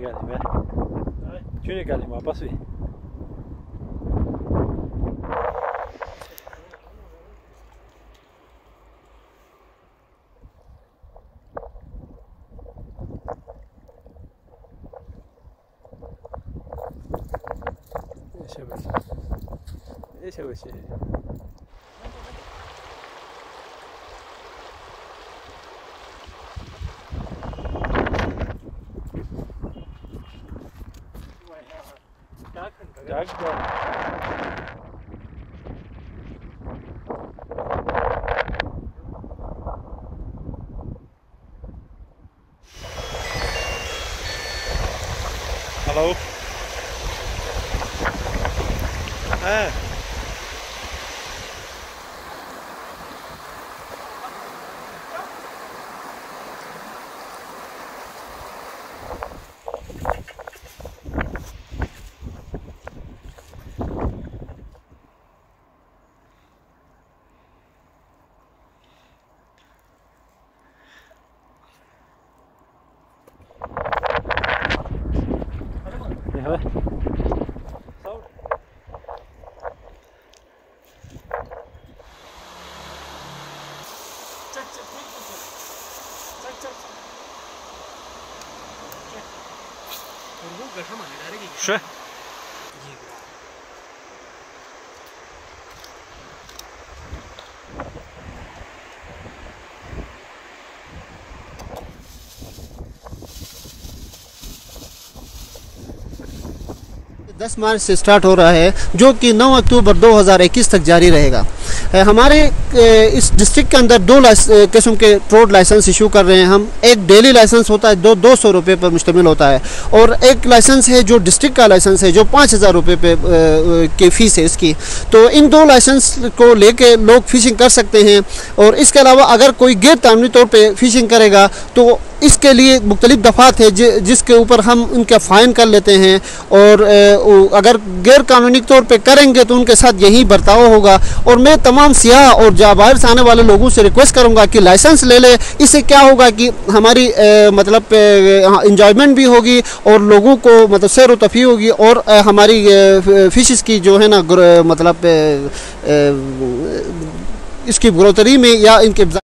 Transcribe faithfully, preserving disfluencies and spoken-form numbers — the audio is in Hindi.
galim hè. Tjune galim maar pas weer. Esse é o esse. Dag dan. Hallo. Ah. Ja. Zo. Çek çek çek çek çek. Kurgu gashama ne डालेगी? Şu. दस मार्च से स्टार्ट हो रहा है, जो कि नौ अक्टूबर दो हज़ार इक्कीस तक जारी रहेगा। हमारे इस डिस्ट्रिक्ट के अंदर दो किस्म के रोड लाइसेंस इशू कर रहे हैं हम। एक डेली लाइसेंस होता है, दो दो सौ रुपये पर मुश्तमिल होता है, और एक लाइसेंस है जो डिस्ट्रिक्ट का लाइसेंस है, जो पाँच हज़ार रुपये पे की फ़ीस है इसकी। तो इन दो लाइसेंस को लेके लोग फ़िशिंग कर सकते हैं। और इसके अलावा अगर कोई गैर कानूनी तौर पर फ़िशिंग करेगा तो इसके लिए मुख्तलिफ दफ़ात है जि, जिसके ऊपर हम उनका फ़ाइन कर लेते हैं। और अगर गैर कानूनी तौर पे करेंगे तो उनके साथ यही बर्ताव होगा। और मैं तमाम सियाह और जा बाहर से आने वाले लोगों से रिक्वेस्ट करूंगा कि लाइसेंस ले ले। इससे क्या होगा कि हमारी ए, मतलब इंजॉयमेंट भी होगी, और लोगों को मतलब सैर व तफरीह होगी, और ए, हमारी फिशेस की जो है ना मतलब ए, ए, इसकी ग्रोथरी में या इनके